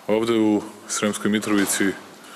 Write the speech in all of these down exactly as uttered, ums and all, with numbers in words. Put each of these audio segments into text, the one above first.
Ovde u Sremskoj Mitrovici,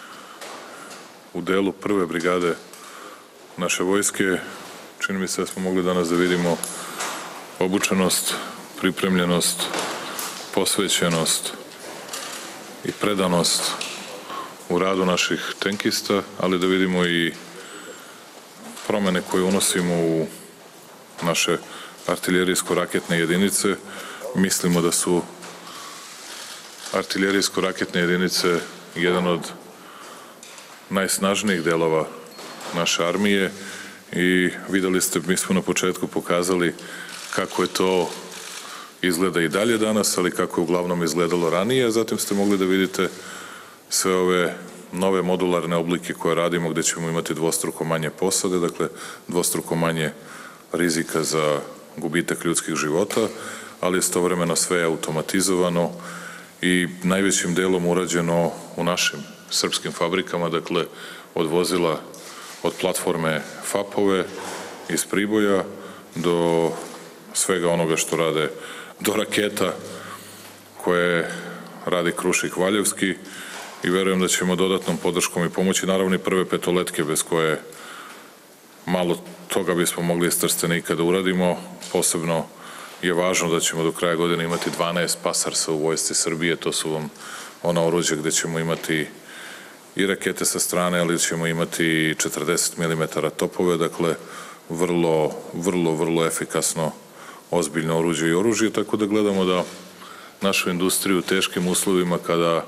u delu prve brigade naše vojske, čini mi se da smo mogli danas da vidimo obučenost, pripremljenost, posvećenost i predanost u radu naših tenkista, ali da vidimo i promene koje unosimo u naše artiljerijsko-raketne jedinice. Mislimo da su artiljerijsko-raketne jedinice jedan od najsnažnijih delova naše armije i videli ste, mi smo na početku pokazali kako je to izgleda i dalje danas, ali kako je uglavnom izgledalo ranije, a zatim ste mogli da vidite sve ove nove modularne oblike koje radimo, gde ćemo imati dvostruko manje posade, dakle dvostruko manje rizika za gubitak ljudskih života, ali istovremeno sve je automatizovano i najvećim delom urađeno u našim srpskim fabrikama, dakle od vozila, od platforme FAP-ove iz Priboja do svega onoga što rade, do raketa koje radi Krušik Valjevski i verujem da ćemo dodatnom podrškom i pomoći, naravno i prve petoletke bez koje malo toga bismo mogli iz Trstenika da uradimo. Posebno je važno da ćemo do kraja godine imati dvanaest Pasarsa u vojsci Srbije, to su vam ona oruđa gde ćemo imati i rakete sa strane, ali ćemo imati četrdeset milimetara topove, dakle vrlo, vrlo, vrlo efikasno ozbiljno oruđe i oružje, tako da gledamo da našu industriju u teškim uslovima kada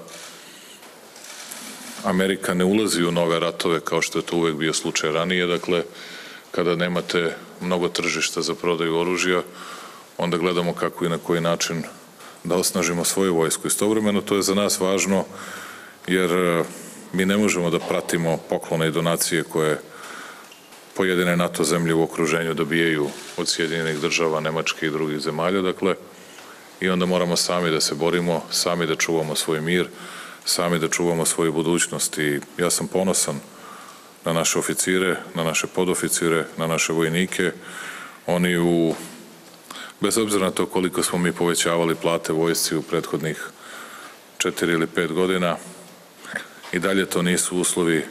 Amerika ne ulazi u nove ratove kao što je to uvek bio slučaj ranije, dakle kada nemate mnogo tržišta za prodaju oružja, onda gledamo kako i na koji način da osnažimo svoju vojsku. Istovremeno to je za nas važno jer mi ne možemo da pratimo poklone i donacije koje pojedine NATO zemlje u okruženju dobijaju od Sjedinjenih država, Nemačke i drugih zemalja, dakle, i onda moramo sami da se borimo, sami da čuvamo svoj mir, sami da čuvamo svoju budućnost i ja sam ponosan na naše oficire, na naše podoficire, na naše vojnike. Oni u, bez obzira na to koliko smo mi povećavali plate vojsci u prethodnih četiri ili pet godina, i dalje to nisu uslovi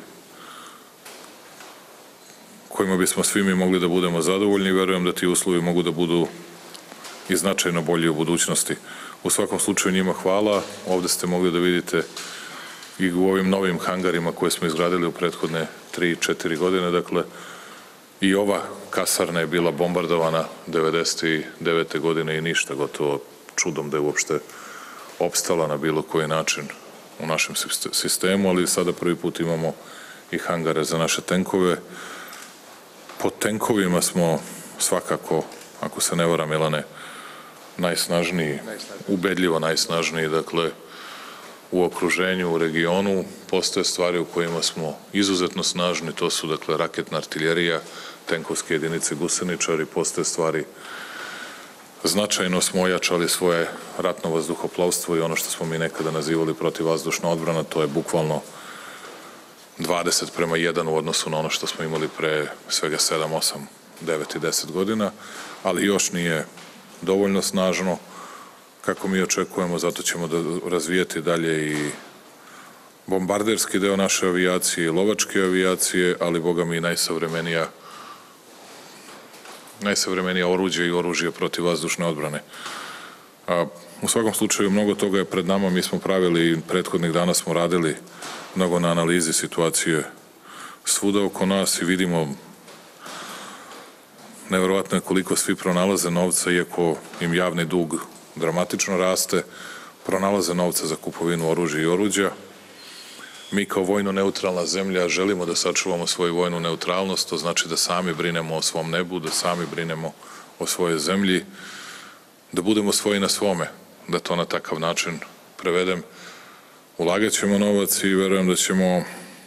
kojima bismo svi mi mogli da budemo zadovoljni. Verujem da ti uslovi mogu da budu i značajno bolji u budućnosti. U svakom slučaju njima hvala. Ovde ste mogli da vidite i u ovim novim hangarima koje smo izgradili u prethodne tri četiri godine. Dakle, i ova kasarna je bila bombardovana devedeset devete godine i ništa, gotovo čudom da je uopšte opstala na bilo koji način u našem sistemu, ali sada prvi put imamo i hangare za naše tenkove. Po tenkovima smo svakako, ako se ne vara Milane, najsnažniji, ubedljivo najsnažniji, dakle, u okruženju, u regionu. Postoje stvari u kojima smo izuzetno snažni, to su, dakle, raketna artiljerija, tenkovske jedinice, guseničari, postoje stvari značajno smo ojačali svoje ratno vazduhoplovstvo i ono što smo mi nekada nazivali protivvazdušna odbrana, to je bukvalno dvadeset prema jedan u odnosu na ono što smo imali pre svega sedam, osam, devet i deset godina, ali još nije dovoljno snažno kako mi očekujemo, zato ćemo da razvijeti dalje i bombarderski deo naše avijacije i lovačke avijacije, ali boga mi i najsavremenija najsavremenija oruđe i oružje protiv vazdušne odbrane. A, u svakom slučaju, mnogo toga je pred nama, mi smo pravili, prethodnih dana smo radili mnogo na analizi situacije svuda oko nas i vidimo neverovatno je koliko svi pronalaze novca, iako im javni dug dramatično raste, pronalaze novca za kupovinu oružja i oruđa. Mi kao vojno neutralna zemlja želimo da sačuvamo svoju vojnu neutralnost, to znači da sami brinemo o svom nebu, da sami brinemo o svojoj zemlji, da budemo svoji na svome, da to na takav način prevedem. Ulagat ćemo novac i verujem da ćemo,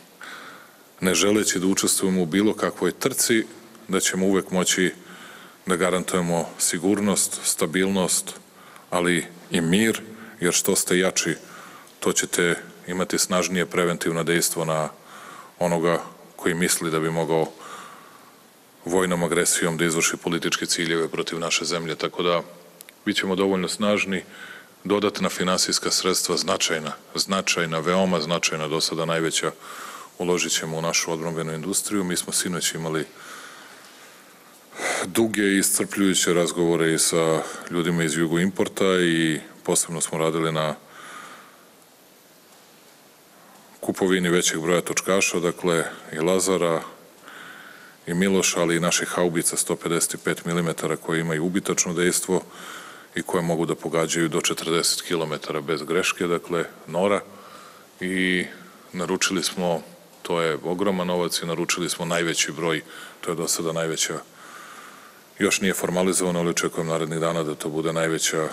ne želeći da učestvujemo u bilo kakvoj trci, da ćemo uvek moći da garantujemo sigurnost, stabilnost, ali i mir, jer što ste jači, to ćete imati snažnije preventivno dejstvo na onoga koji misli da bi mogao vojnom agresijom da izvrši političke ciljeve protiv naše zemlje. Tako da, bit ćemo dovoljno snažni, dodatna finansijska sredstva značajna, značajna, veoma značajna, do sada najveća, uložit ćemo u našu odbrambenu industriju. Mi smo sinoć imali duge i iscrpljujuće razgovore i sa ljudima iz Jugo Importa i posebno smo radili na kupovini većeg broja točkaša, dakle i Lazara i Miloša, ali i naših haubica sto pedeset pet milimetara koje imaju ubitačno dejstvo i koje mogu da pogađaju do četrdeset kilometara bez greške, dakle Nora, i naručili smo, to je ogroman novac, i naručili smo najveći broj, to je do sada najveća, još nije formalizovano, ali očekujem narednih dana da to bude najveća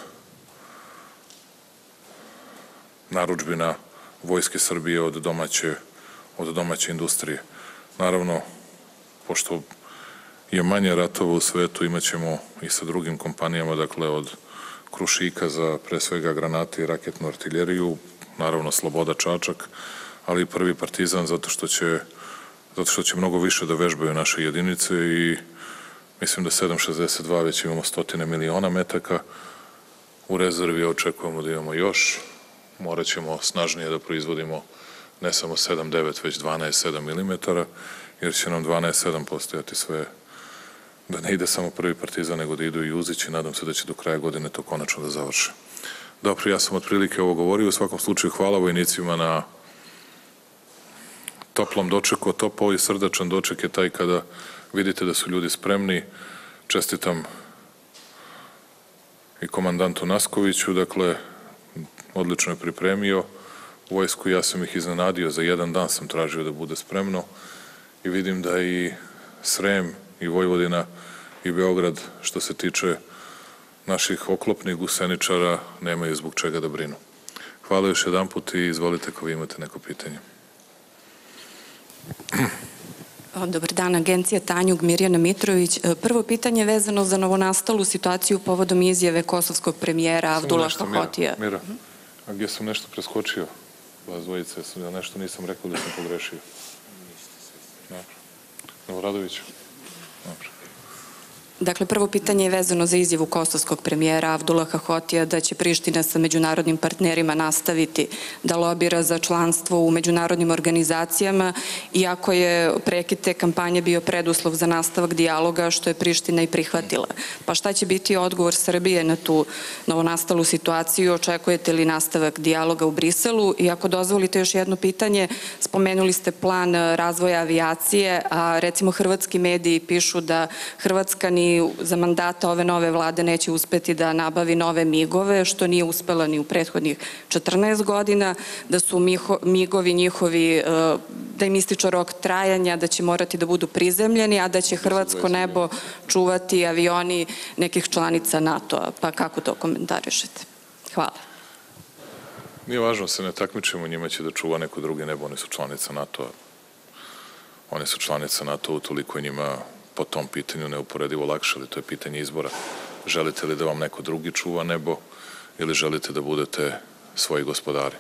narudžbina Vojske Srbije od domaće, od domaće industrije. Naravno, pošto je manje ratova u svetu, imat ćemo i sa drugim kompanijama, dakle od Krušika za pre svega granate i raketnu artiljeriju, naravno Sloboda Čačak, ali i Prvi Partizan, zato što će, zato što će mnogo više da vežbaju naše jedinice i mislim da sedam šezdeset dva već imamo stotine miliona metaka. U rezervi očekujemo da imamo još. Morat ćemo snažnije da proizvodimo ne samo sedam devet, već dvanaest sedam milimetara, jer će nam dvanaest sedam postojati sve, da ne ide samo Prvi Partizan, nego da idu i Uzić, i nadam se da će do kraja godine to konačno da završe. Dobro, ja sam otprilike ovo govorio. U svakom slučaju hvala vojnicima na toplom dočeku. Topao i srdačan doček je taj kada vidite da su ljudi spremni. Čestitam i komandantu Naskoviću, dakle, odlično je pripremio vojsku. Ja sam ih iznenadio, za jedan dan sam tražio da bude spremno i vidim da i Srem i Vojvodina i Beograd, što se tiče naših oklopnih guseničara, nemaju zbog čega da brinu. Hvala još jedan put i izvolite ako vi imate neko pitanje. Dobar dan, agencija Tanjug, Mirjana Mitrović. Prvo pitanje je vezano za novonastalu situaciju povodom izjave kosovskog premijera Avdulaha Hotija. Mira, a gdje sam nešto preskočio? Vas dvojice, ja nešto nisam rekao da sam pogrešio. Dobro. Novoradović? Dobro. Dakle, prvo pitanje je vezano za izjavu kosovskog premijera Avdulaha Hotija da će Priština sa međunarodnim partnerima nastaviti da lobira za članstvo u međunarodnim organizacijama, iako je prekid te kampanje bio preduslov za nastavak dijaloga, što je Priština i prihvatila. Pa šta će biti odgovor Srbije na tu novonastalu situaciju? Očekujete li nastavak dijaloga u Briselu? I ako dozvolite još jedno pitanje, spomenuli ste plan razvoja avijacije, a recimo hrvatski mediji pišu da Hrvatska ni za mandata ove nove vlade neće uspeti da nabavi nove migove, što nije uspela ni u prethodnih četrnaest godina, da su migovi njihovi, da im ističe rok trajanja, da će morati da budu prizemljeni, a da će hrvatsko nebo čuvati avioni nekih članica NATO-a. Pa kako to komentarišete? Hvala. Nije važno, se ne takmičimo, njima će da čuva neko drugi nebo, oni su članica NATO-a. Oni su članica NATO-a, utoliko njima po tom pitanju neuporedivo lakše, ali to je pitanje izbora. Želite li da vam neko drugi čuva nebo ili želite da budete svoji gospodari?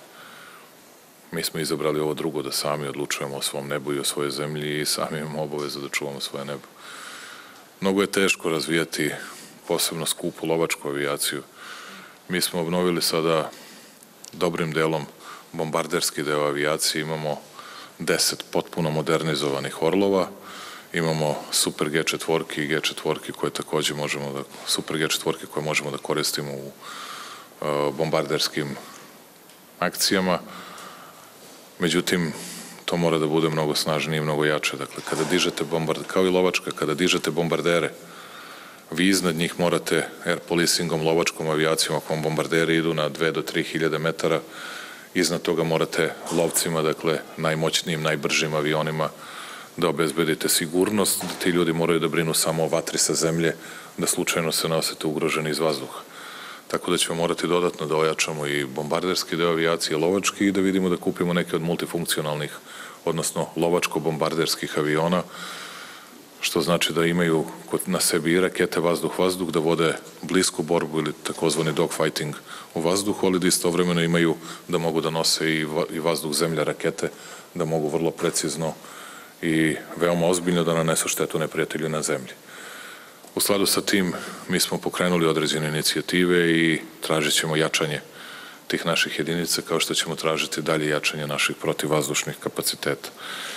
Mi smo izabrali ovo drugo, da sami odlučujemo o svom nebu i o svojoj zemlji i sami imamo obavezu da čuvamo svoje nebo. Mnogo je teško razvijati posebno skupu lovačku avijaciju. Mi smo obnovili sada dobrim delom bombarderski deo avijacije, imamo deset potpuno modernizovanih Orlova, imamo Super G četiri i G četiri koje takođe možemo da, Super G četiri koje možemo da koristimo u uh, bombarderskim akcijama. Međutim, to mora da bude mnogo snažnije i mnogo jače. Dakle, kada dižete bombard, kao i lovačka, kada dižete bombardere, vi iznad njih morate air policingom, lovačkom avijacijom, ako vam bombarderi idu na dve do tri hiljade metara, iznad toga morate lovcima, dakle, najmoćnijim, najbržim avionima, da obezbedite sigurnost, da ti ljudi moraju da brinu samo o vatri sa zemlje, da slučajno se ne osete ugroženi iz vazduha. Tako da ćemo morati dodatno da ojačamo i bombarderski deo avijacije, lovački, i da vidimo da kupimo neke od multifunkcionalnih, odnosno lovačko-bombarderskih aviona, što znači da imaju na sebi i rakete vazduh-vazduh, da vode blisku borbu ili takozvani dogfighting u vazduhu, ali da istovremeno imaju da mogu da nose i vazduh-zemlja rakete, da mogu vrlo precizno i veoma ozbiljno da nanesu štetu neprijatelju na zemlji. U skladu sa tim mi smo pokrenuli određene inicijative i tražit ćemo jačanje tih naših jedinica, kao što ćemo tražiti dalje jačanje naših protivvazdušnih kapaciteta.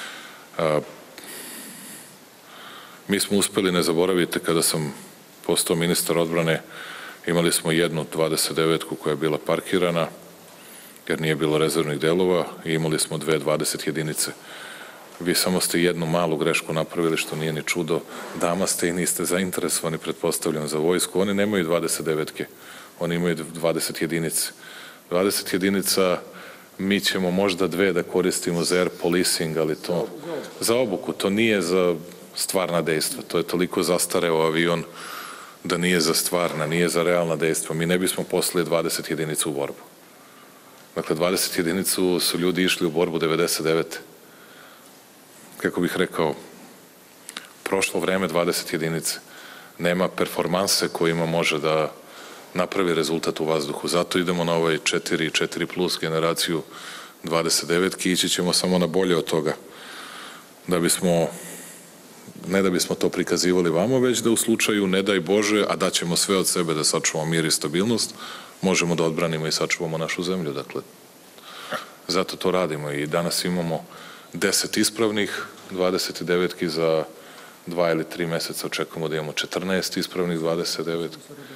Mi smo uspeli, ne zaboravite, kada sam postao ministar odbrane, imali smo jednu dvadeset devetku koja je bila parkirana, jer nije bilo rezervnih delova, i imali smo dve dvadeset jedinice. Vi samo ste jednu malu grešku napravili, što nije ni čudo. Dama ste i niste zainteresovani, pretpostavljam, za vojsku. Oni nemaju dvadeset devetke, oni imaju dvadeset jedinice. dvadeset jedinica, mi ćemo možda dve da koristimo za air policing, ali to za obuku, to nije za stvarna dejstva. To je toliko zastareo avion da nije za stvarna, nije za realna dejstva. Mi ne bismo poslali dvadeset jedinica u borbu. Dakle, dvadeset jedinicu su ljudi išli u borbu devedeset devete. Kako bih rekao, prošlo vreme dvadeset jedinice. Nema performanse kojima može da napravi rezultat u vazduhu. Zato idemo na ovaj četiri i četiri plus generaciju dvadeset devetki, ići ćemo samo na bolje od toga. Da bismo, ne da bismo to prikazivali vama, već da u slučaju, ne daj Bože, a daćemo sve od sebe da sačuvamo mir i stabilnost, možemo da odbranimo i sačuvamo našu zemlju. Dakle, zato to radimo i danas imamo deset ispravnih dvadeset devetki, za dva ili tri meseca očekujemo da imamo četrnaest ispravnih dvadeset devetki.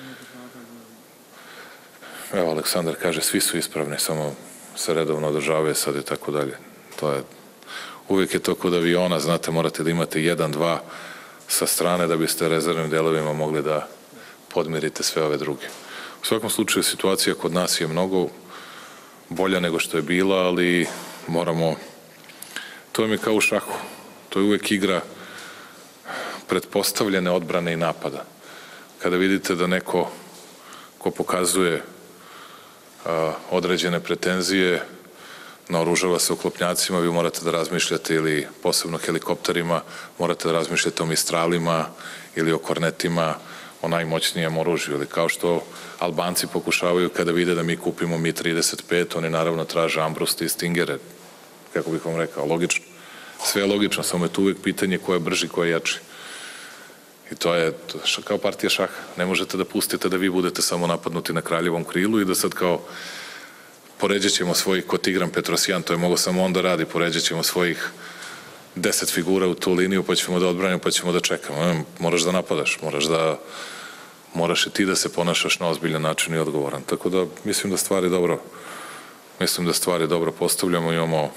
Evo, Aleksandar kaže, svi su ispravni, samo se redovno održavaju sad i tako dalje. To je, uvijek je to kod aviona, znate, morate da imate jedan, dva sa strane da biste rezervnim delovima mogli da podmirite sve ove druge. U svakom slučaju, situacija kod nas je mnogo bolja nego što je bila, ali moramo, to je mi kao u šahu, to je uvijek igra pretpostavljene odbrane i napada. Kada vidite da neko ko pokazuje a, određene pretenzije, naoružava se oklopnjacima, vi morate da razmišljate, ili posebno helikopterima, morate da razmišljate o mistralima ili o kornetima, o najmoćnijem oružju. Ili kao što Albanci pokušavaju kada vide da mi kupimo Mi trideset pet, oni naravno traže Ambruste i Stingere. Kako bih vam rekao, logično. Sve je logično, samo je tu uvijek pitanje ko je brži, ko je jači. I to je kao partija šaha. Ne možete da pustite da vi budete samo napadnuti na kraljevom krilu i da sad kao poređat ćemo svojih, ko Tigran Petrosjan, to je mogo samo on da radi, poređat ćemo svojih deset figura u tu liniju, pa ćemo da odbranimo, pa ćemo da čekamo. Moraš da napadaš, moraš da, moraš i ti da se ponašaš na ozbiljan način i odgovoran. Tako da mislim da stvari dobro, mislim da stvari dobro postavljamo, imamo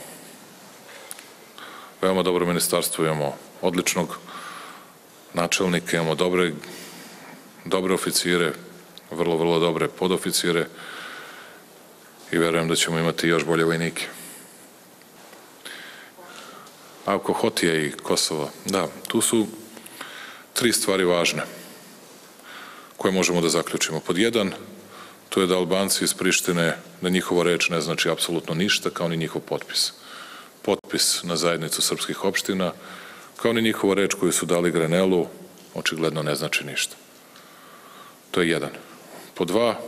veoma dobro ministarstvo, imamo odličnog načelnika, imamo dobre, dobre oficire, vrlo, vrlo dobre podoficire i verujem da ćemo imati još bolje vojnike. A oko Hotija i Kosova, da, tu su tri stvari važne koje možemo da zaključimo. Pod jedan, to je da Albanci iz Prištine, da njihova reč ne znači apsolutno ništa, kao ni njihov potpis. Potpis na zajednicu srpskih opština, kao ni njihova reč koju su dali Grenelu, očigledno ne znači ništa. To je jedan. Po dva,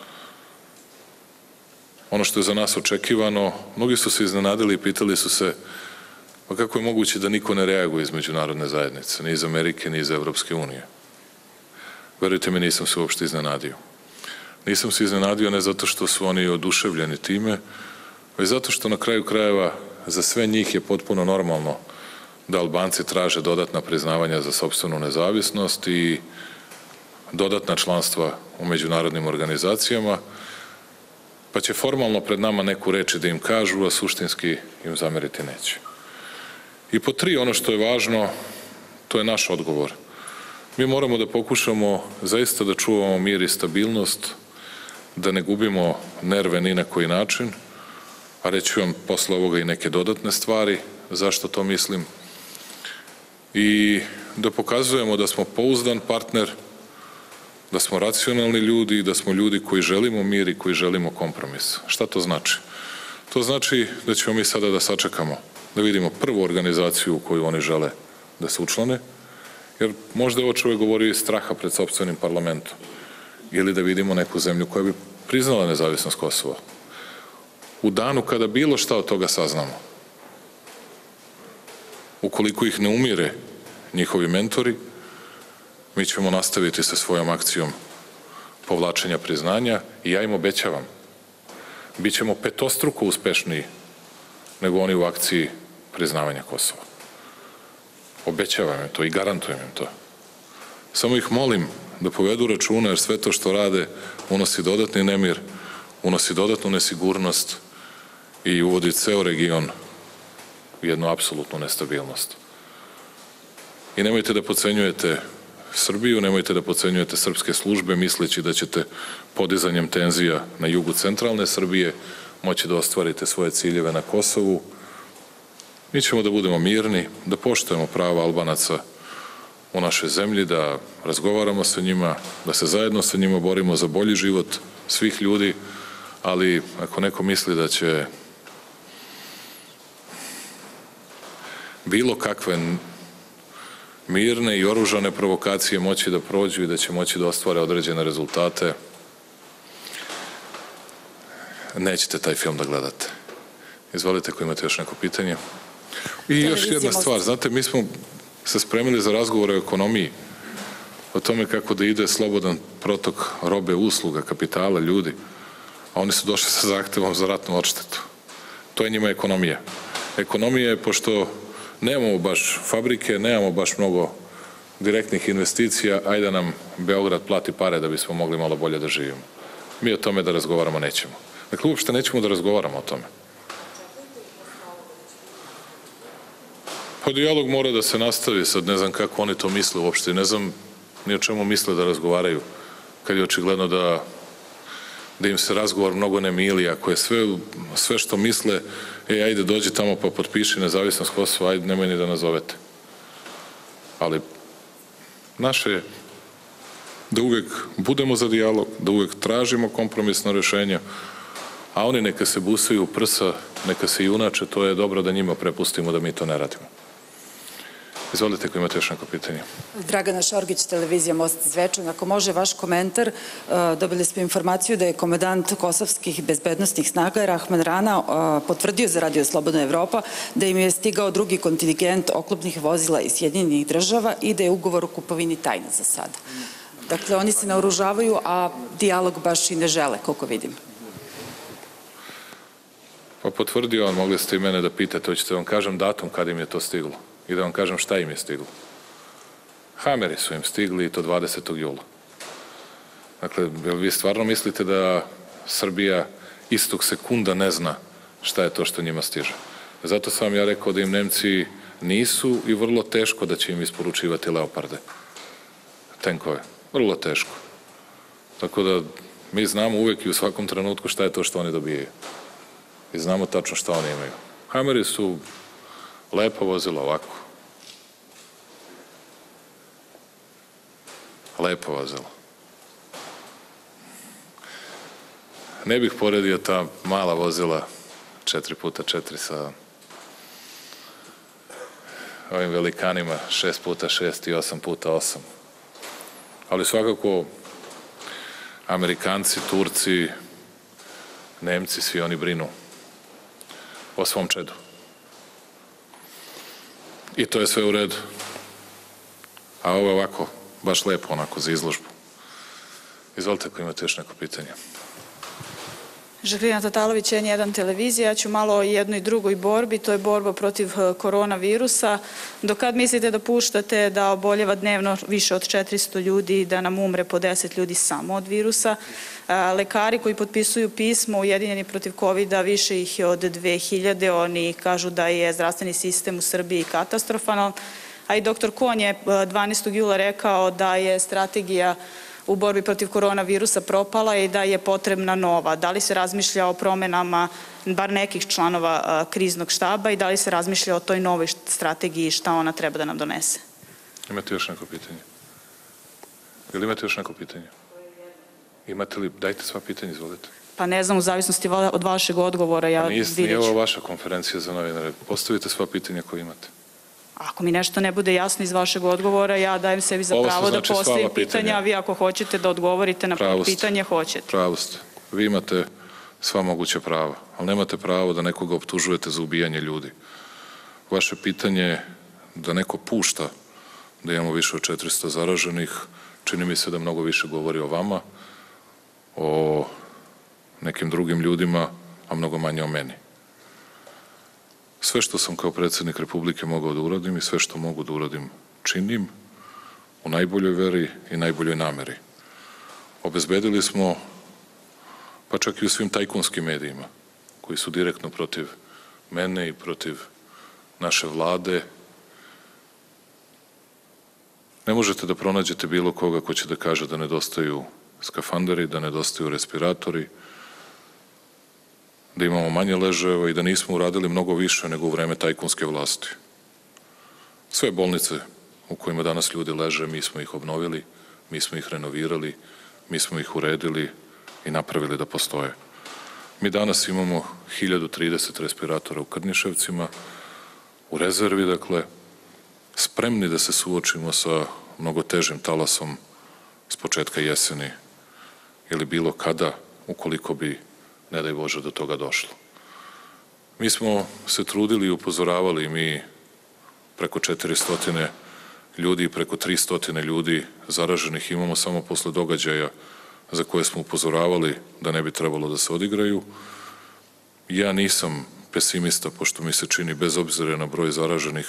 ono što je za nas očekivano, mnogi su se iznenadili i pitali su se, pa kako je moguće da niko ne reaguje iz međunarodne zajednice, ni iz Amerike, ni iz Evropske unije. Verujte mi, nisam se uopšte iznenadio. Nisam se iznenadio ne zato što su oni oduševljeni time, već zato što na kraju krajeva za sve njih je potpuno normalno da Albanci traže dodatna priznavanja za sopstvenu nezavisnost i dodatna članstva u međunarodnim organizacijama, pa će formalno pred nama neku reči da im kažu, a suštinski im zameriti neće. I po tri, ono što je važno, to je naš odgovor. Mi moramo da pokušamo zaista da čuvamo mir i stabilnost, da ne gubimo nerve ni na koji način, a reći vam posle ovoga i neke dodatne stvari, zašto to mislim, i da pokazujemo da smo pouzdan partner, da smo racionalni ljudi i da smo ljudi koji želimo mir i koji želimo kompromis. Šta to znači? To znači da ćemo mi sada da sačekamo, da vidimo prvu organizaciju u koju oni žele da se učlane, jer možda je ovo čovjek govori iz straha pred sopstvenim parlamentom, ili da vidimo neku zemlju koja bi priznala nezavisnost Kosova. U danu kada bilo šta od toga saznamo, ukoliko ih ne umire njihovi mentori, mi ćemo nastaviti sa svojom akcijom povlačenja priznanja i ja im obećavam Bićemo petostruko uspešniji nego oni u akciji priznavanja Kosova. Obećavam im to i garantujem im to. Samo ih molim da povedu računa, jer sve to što rade unosi dodatni nemir, unosi dodatnu nesigurnost i uvodi ceo region u jednu apsolutnu nestabilnost. I nemojte da podcenjujete Srbiju, nemojte da podcenjujete srpske službe misleći da ćete podizanjem tenzija na jugu centralne Srbije moći da ostvarite svoje ciljeve na Kosovu. Mi ćemo da budemo mirni, da poštujemo prava Albanaca u našoj zemlji, da razgovaramo sa njima, da se zajedno sa njima borimo za bolji život svih ljudi, ali ako neko misli da će bilo kakve mirne i oružane provokacije moći da prođu i da će moći da ostvare određene rezultate, nećete taj film da gledate. Izvolite, ako imate još neko pitanje. I još jedna stvar, znate, mi smo se spremili za razgovore o ekonomiji, o tome kako da ide slobodan protok robe, usluga, kapitala, ljudi, a oni su došli sa zahtevom za ratnu odštetu. To je njima ekonomija. Ekonomija je, pošto nemamo baš fabrike, nemamo baš mnogo direktnih investicija, ajde da nam Beograd plati pare da bismo mogli malo bolje da živimo. Mi o tome da razgovaramo nećemo. Dakle, uopšte nećemo da razgovaramo o tome. Pa dijalog mora da se nastavi, sad ne znam kako oni to misle uopšte, ne znam ni o čemu misle da razgovaraju, kad je očigledno da da im se razgovor mnogo ne mili, ako je sve, sve što misle, e, ajde dođi tamo pa potpiši nezavisnost Kosova, ajde nemoj ni da nazovete. Ali naše je da uvijek budemo za dijalog, da uvijek tražimo kompromisno rešenje, a oni neka se busaju u prsa, neka se junače, to je dobro da njima prepustimo da mi to ne radimo. Izvolite, ako imate još neko pitanje. Dragana Šorgić, televizija Most Zvečan. Ako može vaš komentar, dobili smo informaciju da je komandant kosovskih bezbednostnih snaga Rahman Rana potvrdio za Radio Slobodna Evropa da im je stigao drugi kontingent oklopnih vozila iz Sjedinjenih država i da je ugovor o kupovini tajna za sada. Dakle, oni se naoružavaju, a dijalog baš i ne žele, koliko vidim. Pa potvrdio on, mogli ste i mene da pitate, hoćete vam kažem datum kada im je to stiglo i da vam kažem šta im je stiglo. Hameri su im stigli i to dvadesetog jula. Dakle, vi stvarno mislite da Srbija istog sekunda ne zna šta je to što njima stiže? Zato sam vam ja rekao da im Nemci nisu i vrlo teško da će im isporučivati Leoparde, tenkove. Vrlo teško. Tako da mi znamo uvek i u svakom trenutku šta je to što oni dobijaju. I znamo tačno šta oni imaju. Hameri su lepo vozila ovako. Lepo vozila. Ne bih poredio ta mala vozila četiri puta četiri sa ovim velikanima šest puta šest i osam puta osam. Ali svakako Amerikanci, Turci, Nemci, svi oni brinu o svom čedu. I to je sve u redu. A ovo je ovako, baš lepo onako za izložbu. Izvolite ako imate još neko pitanje. Žaklina Tatalović, N jedan televizija. Ja ću malo o jednoj drugoj borbi, to je borba protiv koronavirusa. Do kad mislite da puštate da oboljeva dnevno više od četiristo ljudi i da nam umre po deset ljudi samo od virusa? Lekari koji potpisuju pismo Ujedinjeni protiv kovida, više ih je od dve hiljade, oni kažu da je zdravstveni sistem u Srbiji katastrofalan, a i doktor Kon je dvanaestog jula rekao da je strategija u borbi protiv koronavirusa propala i da je potrebna nova. Da li se razmišlja o promenama bar nekih članova kriznog štaba i da li se razmišlja o toj novoj strategiji, šta ona treba da nam donese? Imate još neko pitanje? Ili imate još neko pitanje? Imate li, dajte sva pitanja, izvolite. Pa ne znam, u zavisnosti od vašeg odgovora, ja vidjet ću. Nije ovo vaša konferencija za novinare. Postavite sva pitanja koje imate. Ako mi nešto ne bude jasno iz vašeg odgovora, ja dajem sebi za pravo da postavim pitanja, a vi ako hoćete da odgovorite na pitanje, hoćete. Pravo ste. Vi imate sva moguća prava, ali nemate pravo da nekoga optužujete za ubijanje ljudi. Vaše pitanje je da neko pušta da imamo više od četiristo zaraženih, čini mi se da mnogo više govori o vama, o nekim drugim ljudima a mnogo manje o meni. Sve što sam kao predsjednik Republike mogao da uradim i sve što mogu da uradim činim u najboljoj veri i najboljoj nameri. Obezbedili smo, pa čak i u svim tajkunskim medijima, koji su direktno protiv mene i protiv naše vlade, ne možete da pronađete bilo koga ko će da kaže da nedostaju skafanderi, da nedostaju respiratori, da imamo manje ležajeva i da nismo uradili mnogo više nego u vreme tajkunske vlasti. Sve bolnice u kojima danas ljudi leže, mi smo ih obnovili, mi smo ih renovirali, mi smo ih uredili i napravili da postoje. Mi danas imamo hiljadu trideset respiratora u Krnješevcima, u rezervi, dakle, spremni da se suočimo sa mnogo težim talasom s početka jeseni ili bilo kada, ukoliko bi, ne daj Bože, do toga došlo. Mi smo se trudili i upozoravali, mi preko četiristo ljudi i preko tristo ljudi zaraženih imamo samo posle događaja za koje smo upozoravali da ne bi trebalo da se odigraju. Ja nisam pesimista, pošto mi se čini, bez obzira na broj zaraženih,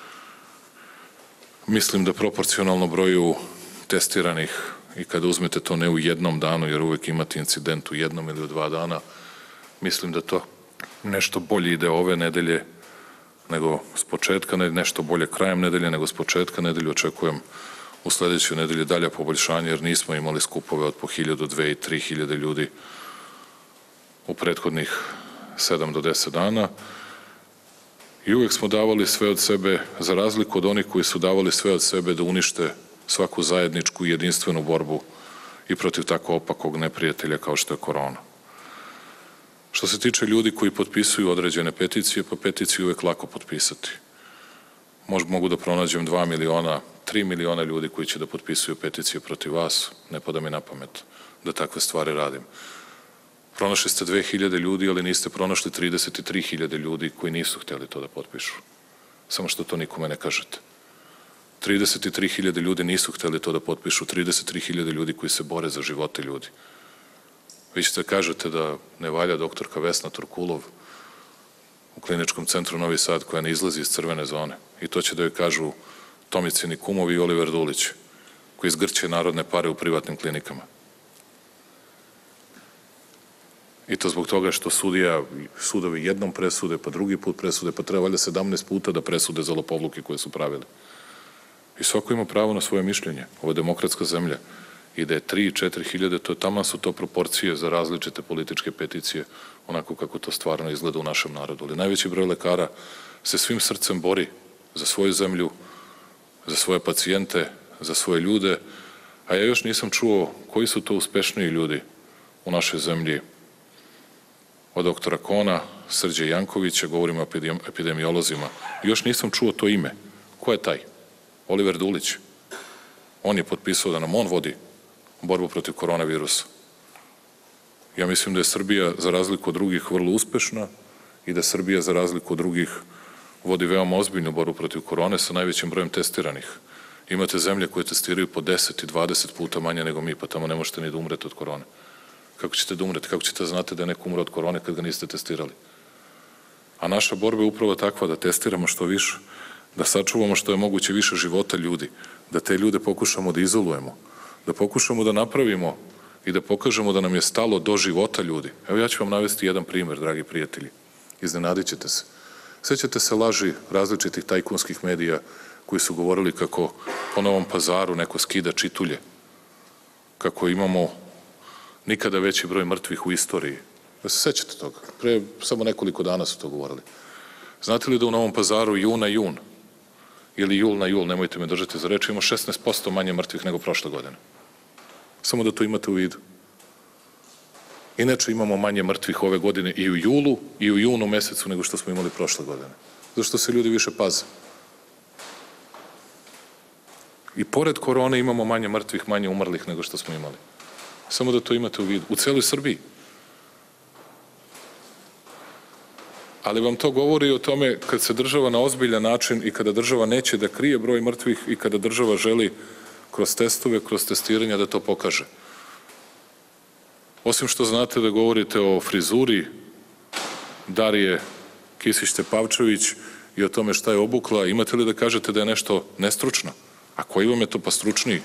mislim da proporcionalno broju testiranih i kada uzmete to ne u jednom danu, jer uvek imate incident u jednom ili u dva dana, mislim da to nešto bolje ide ove nedelje nego s početka, nešto bolje krajem nedelje nego s početka nedelje. Očekujem u sledećoj nedelji dalja poboljšanja, jer nismo imali skupove od po hiljadu, dve i tri hiljade ljudi u prethodnih sedam do deset dana. I uvek smo davali sve od sebe, za razliku od onih koji su davali sve od sebe da unište svaku zajedničku i jedinstvenu borbu i protiv tako opakog neprijatelja kao što je korona. Što se tiče ljudi koji potpisuju određene peticije, pa peticiju uvek lako potpisati. Možda mogu da pronađem dva miliona, tri miliona ljudi koji će da potpisuju peticije protiv vas, ne pada mi na pamet da takve stvari radim. Pronašli ste dve hiljade ljudi, ali niste pronašli trideset tri hiljade ljudi koji nisu hteli to da potpišu. Samo što to nikome ne kažete. trideset tri hiljade ljudi nisu hteli to da potpišu, trideset tri hiljade ljudi koji se bore za živote ljudi. Vi ćete kažete da ne valja doktorka Vesna Turkulov u Kliničkom centru Novi Sad, koja ne izlazi iz crvene zone. I to će da joj kažu Tomicini kumovi i Oliver Dulić, koji izgrće narodne pare u privatnim klinikama. I to zbog toga što sudija, sudovi jednom presude, pa drugi put presude, pa treba valjda sedamnaest puta da presude za lopovluke koje su pravili. I svako ima pravo na svoje mišljenje. Ovo je demokratska zemlja. I da je tri, četiri hiljade, to tamo su to proporcije za različite političke peticije, onako kako to stvarno izgleda u našem narodu. Ali najveći broj lekara se svim srcem bori za svoju zemlju, za svoje pacijente, za svoje ljude, a ja još nisam čuo koji su to uspešniji ljudi u našoj zemlji od doktora Kona, Srđe Jankovića, govorimo o epidemiolozima. Još nisam čuo to ime. Ko je taj? Oliver Dulić. On je potpisao da nam on vodi borbu protiv koronavirusa. Ja mislim da je Srbija, za razliku od drugih, vrlo uspešna i da Srbija, za razliku od drugih, vodi veoma ozbiljnu borbu protiv korone sa najvećim brojem testiranih. Imate zemlje koje testiraju po deset i dvadeset puta manje nego mi, pa tamo ne možete ni da umrete od korone. Kako ćete da umrete? Kako ćete da znate da je neko umre od korone kad ga niste testirali? A naša borba je upravo takva da testiramo što više, da sačuvamo što je moguće više života ljudi, da te ljude pokušamo da izolujemo, da pokušamo da napravimo i da pokažemo da nam je stalo do života ljudi. Evo ja ću vam navesti jedan primer, dragi prijatelji. Iznenadit ćete se. Sećate se laži različitih tajkunskih medija koji su govorili kako po Novom Pazaru neko skida čitulje, kako imamo nikada veći broj mrtvih u istoriji. Da se sećate toga? Pre samo nekoliko dana su to govorili. Znate li da u Novom Pazaru jun na jun ili jul na jul, nemojte me držati za reč, ima šesnaest posto manje mrtvih nego prošle godine. Samo da to imate u vidu. Inače imamo manje mrtvih ove godine i u julu i u junu mesecu nego što smo imali prošle godine. Zašto se ljudi više paze? I pored korone imamo manje mrtvih, manje umrlih nego što smo imali. Samo da to imate u vidu. U celoj Srbiji. Ali vam to govori o tome kad se država na ozbiljan način i kada država neće da krije broj mrtvih i kada država želi kroz testove, kroz testiranja da to pokaže. Osim što znate da govorite o frizuri Darije Kisić-Tepavčević i o tome šta je obukla, imate li da kažete da je nešto nestručno? A koji vam je to pa stručniji?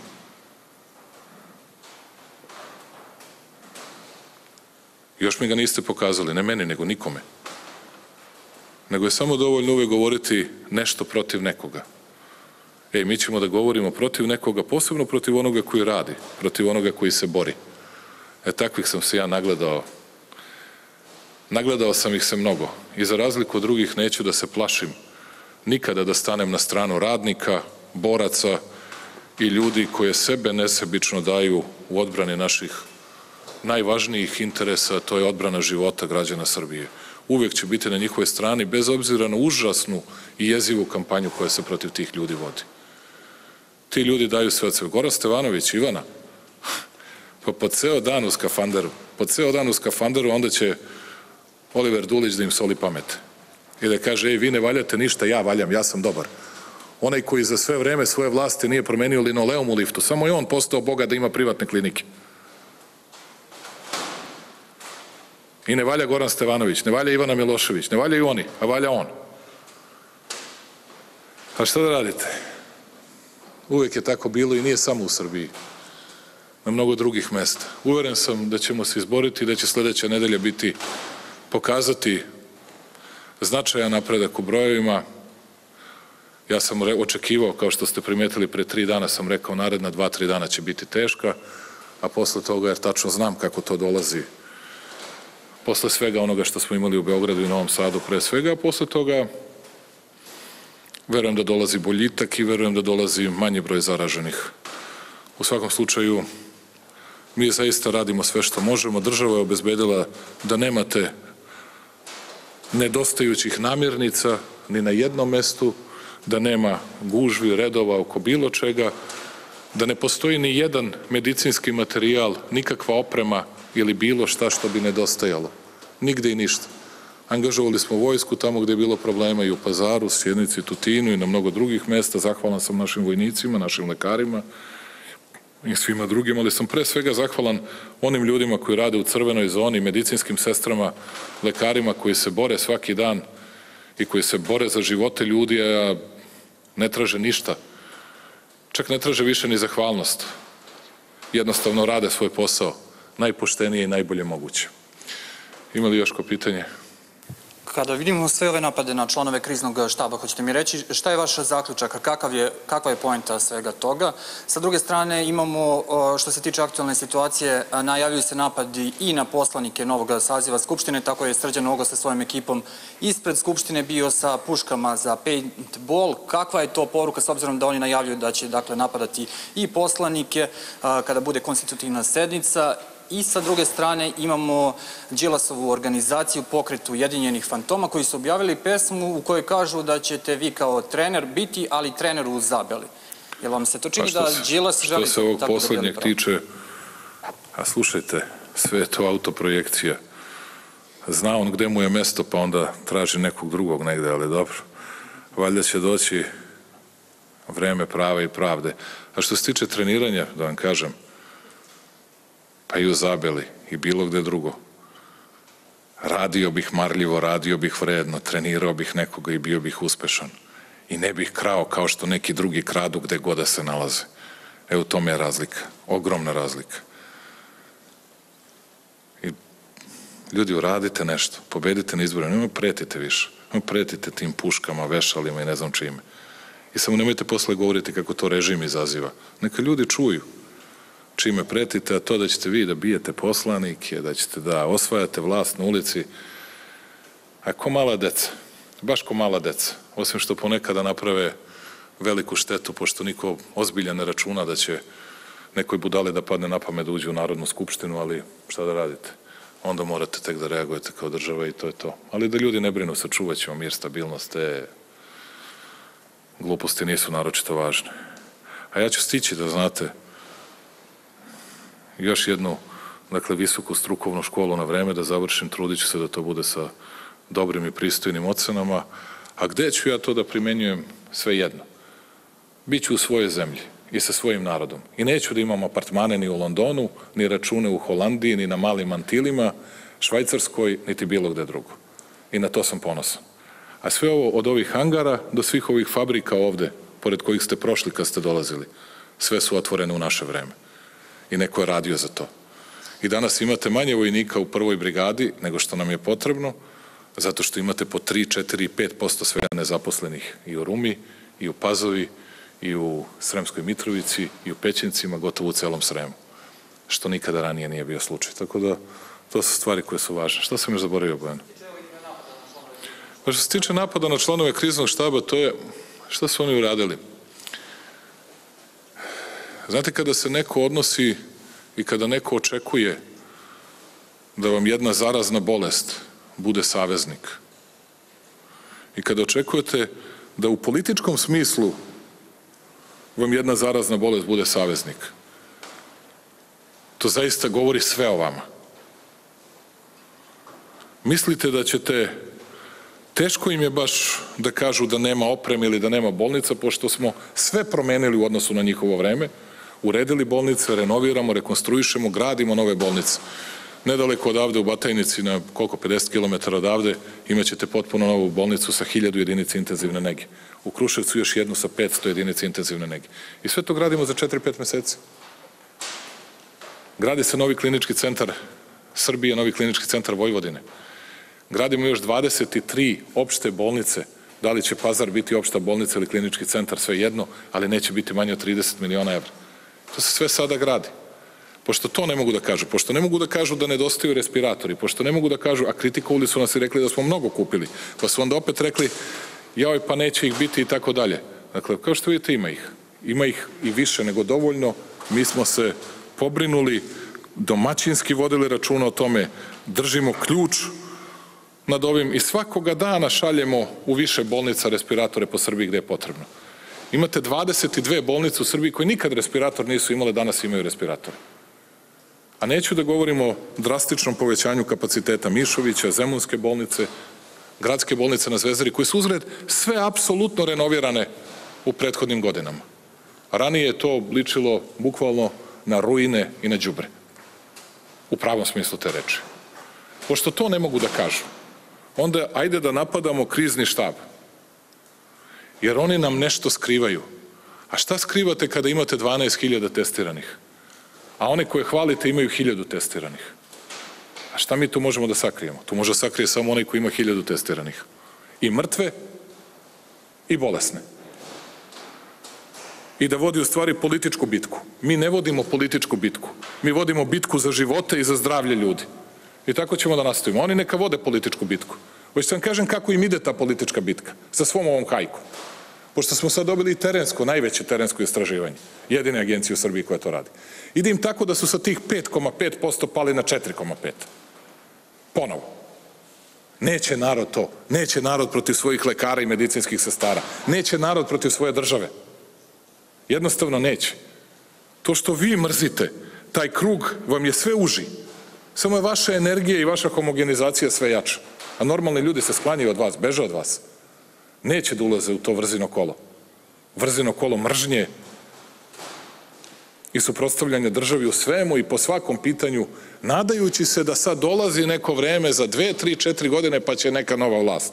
Još mi ga niste pokazali, ne meni, nego nikome. Nego je samo dovoljno uvek govoriti nešto protiv nekoga. Ej, mi ćemo da govorimo protiv nekoga, posebno protiv onoga koji radi, protiv onoga koji se bori. E, takvih sam se ja nagledao. Nagledao sam ih se mnogo. I za razliku od drugih neću da se plašim nikada da stanem na stranu radnika, boraca i ljudi koje sebe nesebično daju u odbrani naših najvažnijih interesa, a to je odbrana života građana Srbije. Uvek će biti na njihovoj strani, bez obzira na užasnu i jezivu kampanju koja se protiv tih ljudi vodi. Ti ljudi daju sve od sebe. Goran Stevanović, Ivana, pa po ceo dan u skafanderu, po ceo dan u skafanderu, onda će Oliver Dulić da im soli pamet. I da kaže, ej, vi ne valjate ništa, ja valjam, ja sam dobar. Onaj koji za sve vreme svoje vlasti nije promenio linoleum u liftu, samo je on postao Boga da ima privatne klinike. I ne valja Goran Stevanović, ne valja Ivana Milošević, ne valja i oni, a valja on. A šta da radite? Uvek je tako bilo i nije samo u Srbiji. Na mnogo drugih mesta. Uveren sam da ćemo se izboriti i da će sledeća nedelja biti pokazati značajan napredak u brojevima. Ja sam očekivao, kao što ste primetili, pre tri dana sam rekao, naredna dva, tri dana će biti teška, a posle toga, jer tačno znam kako to dolazi, posle svega onoga što smo imali u Beogradu i Novom Sadu pre svega, a posle toga verujem da dolazi boljitak i verujem da dolazi manji broj zaraženih. U svakom slučaju, mi zaista radimo sve što možemo. Država je obezbedila da nemate nedostajućih namirnica ni na jednom mestu, da nema gužvi, redova oko bilo čega, da ne postoji ni jedan medicinski materijal, nikakva oprema ili bilo šta što bi nedostajalo. Nigde i ništa. Angažovali smo vojsku tamo gde je bilo problema i u Pazaru, Sjenici, Tutinu i na mnogo drugih mesta. Zahvalan sam našim vojnicima, našim lekarima i svima drugim, ali sam pre svega zahvalan onim ljudima koji rade u crvenoj zoni, medicinskim sestrama, lekarima koji se bore svaki dan i koji se bore za živote ljudi, a ne traže ništa. Čak ne traže više ni zahvalnost. Jednostavno rade svoj posao najpoštenije i najbolje moguće. Ima li još ko pitanje? Kada vidimo sve ove napade na članove kriznog štaba, hoćete mi reći šta je vaš zaključak, kakav je, kakva je poenta svega toga? Sa druge strane imamo, što se tiče aktualne situacije, najavljuju se napadi i na poslanike novog saziva Skupštine, tako je Srđan Nogo sa svojom ekipom ispred Skupštine bio sa puškama za paintball. Kakva je to poruka s obzirom da oni najavljuju da će dakle napadati i poslanike kada bude konstitutivna sednica? I sa druge strane imamo Đilasovu organizaciju Pokret ujedinjenih fantoma koji su objavili pesmu u kojoj kažu da ćete vi kao trener biti, ali trener u Zabeli. Jel vam se to čini da Đilas želi tako da deli pravo? Što se ovog poslednjeg tiče, a slušajte, sve je to autoprojekcija. Zna on gde mu je mesto, pa onda traži nekog drugog negde, ali dobro. Valjda će doći vreme prave i pravde. A što se tiče treniranja, da vam kažem, pa i u Zabeli i bilo gde drugo. Radio bih marljivo, radio bih vredno, trenirao bih nekoga i bio bih uspešan. I ne bih krao kao što neki drugi kradu gde god da se nalaze. E, u tome je razlika, ogromna razlika. I ljudi, uradite nešto, pobedite na izborima, nemoj pretite više, nemoj pretite tim puškama, vešalima i ne znam čime. I samo nemojte posle govoriti kako to režim izaziva. Neka ljudi čuju čime pretite, a to da ćete vi da bijete poslanike, da ćete da osvajate vlast na ulici, a ko mala deca, baš ko mala deca, osim što ponekada naprave veliku štetu, pošto niko ozbiljan ne računa da će nekoj budali da padne na pamet da uđe u Narodnu skupštinu, ali šta da radite? Onda morate tek da reagujete kao država i to je to. Ali da ljudi ne brinu, sačuvat ćemo mir, stabilnost, te gluposti nisu naročito važne. A ja ću stići da znate još jednu, dakle, visoku strukovnu školu na vreme da završim, trudit ću se da to bude sa dobrim i pristojnim ocenama, a gde ću ja to da primenjujem? Sve jedno. Biću u svojoj zemlji i sa svojim narodom. I neću da imam apartmane ni u Londonu, ni račune u Holandiji, ni na Malim Antilima, Švajcarskoj, niti bilo gde drugo. I na to sam ponosan. A sve ovo od ovih hangara do svih ovih fabrika ovde, pored kojih ste prošli kad ste dolazili, sve su otvorene u naše vreme. I neko je radio za to. I danas imate manje vojnika u prvoj brigadi nego što nam je potrebno, zato što imate po tri, četiri, pet posto svega nezaposlenih i u Rumi, i u Pazovi, i u Sremskoj Mitrovici, i u Pećincima, gotovo u celom Sremu. Što nikada ranije nije bio slučaj. Tako da, to su stvari koje su važne. Šta sam još zaboravio, Bojana? Pa što se tiče napada na članove kriznog štaba, to je, šta su oni uradili? Znate, kada se neko odnosi i kada neko očekuje da vam jedna zarazna bolest bude saveznik i kada očekujete da u političkom smislu vam jedna zarazna bolest bude saveznik, to zaista govori sve o vama. Mislite da ćete, teško im je baš da kažu da nema opreme ili da nema bolnica, pošto smo sve promenili u odnosu na njihovo vreme, uredili bolnice, renoviramo, rekonstruišemo, gradimo nove bolnice. Nedaleko odavde u Batajnici, na koliko, pedeset kilometara odavde, imaćete potpuno novu bolnicu sa hiljadu jedinica intenzivne nege. U Kruševcu još jednu sa petsto jedinica intenzivne nege. I sve to gradimo za četiri pet meseci. Gradi se novi klinički centar Srbije, novi klinički centar Vojvodine. Gradimo još dvadeset tri opšte bolnice. Da li će Pazar biti opšta bolnica ili klinički centar, sve jedno, ali neće biti manje od trideset miliona evra. To se sve sada gradi. Pošto to ne mogu da kažu, pošto ne mogu da kažu da nedostaju respiratori, pošto ne mogu da kažu, a kritikovali su nas i rekli da smo mnogo kupili, pa su onda opet rekli, joj, pa neće ih biti i tako dalje. Dakle, kao što vidite, ima ih. Ima ih i više nego dovoljno. Mi smo se pobrinuli, domaćinski vodili računa o tome, držimo ključ nad ovim i svakoga dana šaljemo u više bolnica respiratore po Srbiji gde je potrebno. Imate dvadeset dve bolnice u Srbiji koje nikad respirator nisu imale, danas imaju respiratore. A neću da govorimo o drastičnom povećanju kapaciteta Mišovića, Zemunske bolnice, gradske bolnice na Zvezdari, koje su uzred sve apsolutno renovirane u prethodnim godinama. Ranije je to ličilo bukvalno na ruine i na đubre. U pravom smislu te reči. Pošto to ne mogu da kažu, onda ajde da napadamo krizni štab. Jer oni nam nešto skrivaju. A šta skrivate kada imate dvanaest hiljada testiranih? A one koje hvalite imaju hiljadu testiranih. A šta mi tu možemo da sakrijemo? Tu može sakrije samo onaj koji ima hiljadu testiranih. I mrtve, i bolesne. I da vodi u stvari političku bitku. Mi ne vodimo političku bitku. Mi vodimo bitku za živote i za zdravlje ljudi. I tako ćemo da nastavimo. Oni neka vode političku bitku. Hoćete vam kažem kako im ide ta politička bitka sa svom ovom hajkom. Pošto smo sad dobili terensko, najveće terensko istraživanje. Jedine agencije u Srbiji koja to radi. Ide im tako da su sa tih pet zarez pet posto pali na četiri zarez pet. Ponovo. Neće narod to. Neće narod protiv svojih lekara i medicinskih sestara. Neće narod protiv svoje države. Jednostavno neće. To što vi mrzite, taj krug vam je sve uži. Samo je vaša energija i vaša homogenizacija sve jača. A normalni ljudi se sklanjaju od vas, beže od vas. Neće da ulaze u to vrzino kolo. Vrzino kolo mržnje i suprotstavljanje državi u svemu i po svakom pitanju, nadajući se da sad dolazi neko vreme za dve, tri, četiri godine pa će neka nova vlast.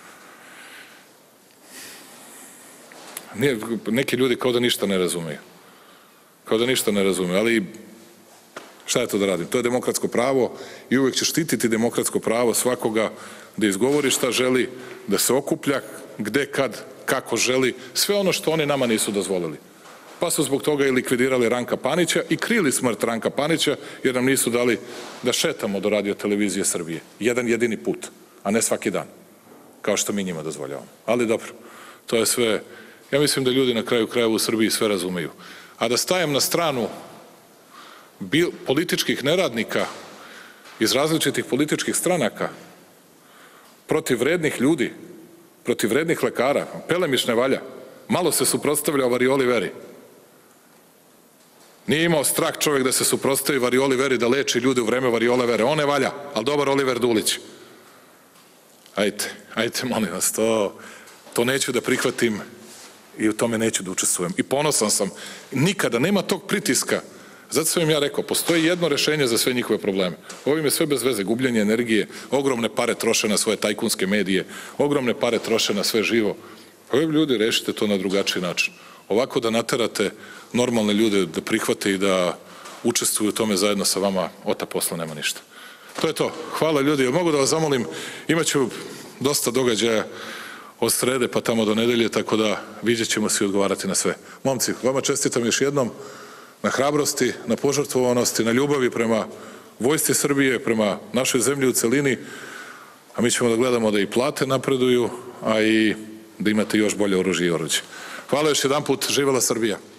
Nije, neki ljudi kao da ništa ne razumeju. Kao da ništa ne razumeju, ali šta je to da radim? To je demokratsko pravo i uvek će štititi demokratsko pravo svakoga da izgovori šta želi, da se okuplja gde, kad, kako želi, sve ono što oni nama nisu dozvolili. Pa su zbog toga i likvidirali Ranka Panića i krili smrt Ranka Panića jer nam nisu dali da šetamo do Radio televizije Srbije. Jedan jedini put, a ne svaki dan, kao što mi njima dozvoljavamo. Ali dobro, to je sve. Ja mislim da ljudi na kraju krajeva u Srbiji sve razumeju. A da stajem na stranu političkih neradnika iz različitih političkih stranaka protiv vrednih ljudi, protiv vrednih lekara, Pelemiš ne valja, malo se suprotstavljao Varioli Veri. Nije imao strah čovjek da se suprotstavi Varioli Veri da leči ljude u vreme Variole Vere. On ne valja, ali dobar Oliver Dulić. Ajte, ajte, molim vas, to, to neću da prihvatim i u tome neću da učestvujem. I ponosan sam, nikada nema tog pritiska Zato sam im ja rekao, postoji jedno rešenje za sve njihove probleme. Ovim je sve bez veze, gubljenje energije, ogromne pare troše na svoje tajkunske medije, ogromne pare troše na sve živo. Pa vi ljudi rešite to na drugačiji način. Ovako da naterate normalne ljude da prihvate i da učestvuju u tome zajedno sa vama, od ta posla nema ništa. To je to. Hvala ljudi. Mogu da vas zamolim, imaću dosta događaja od srede pa tamo do nedelje, tako da vidjet ćemo se i odgovarati na sve. Momci, vama čestitam još jednom na hrabrosti, na požrtvovanosti, na ljubavi prema vojsci Srbije, prema našoj zemlji u celini, a mi ćemo da gledamo da i plate napreduju, a i da imate još bolje oružje i oruđe. Hvala još jedan put, živela Srbija!